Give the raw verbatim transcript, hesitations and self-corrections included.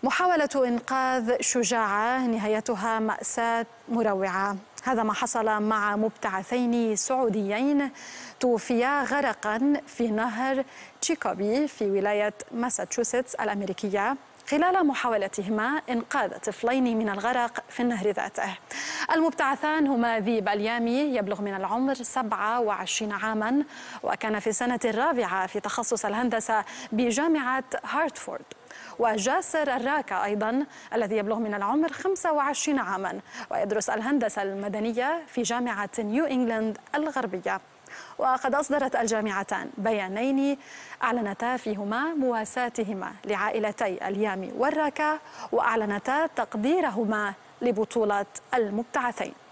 محاولة إنقاذ شجاعة نهايتها مأساة مروعة. هذا ما حصل مع مبتعثين سعوديين توفيا غرقا في نهر تشيكوبي في ولاية ماساتشوستس الأمريكية خلال محاولتهما إنقاذ طفلين من الغرق في النهر ذاته. المبتعثان هما ذيب اليامي يبلغ من العمر سبعة وعشرين عاما، وكان في السنة الرابعة في تخصص الهندسة بجامعة هارتفورد، وجاسر الراكا أيضا الذي يبلغ من العمر خمسة وعشرين عاما ويدرس الهندسة المدنية في جامعة نيو إنجلاند الغربية. وقد أصدرت الجامعتان بيانين أعلنتا فيهما مواساتهما لعائلتي اليامي والراكا، وأعلنتا تقديرهما لبطولة المبتعثين.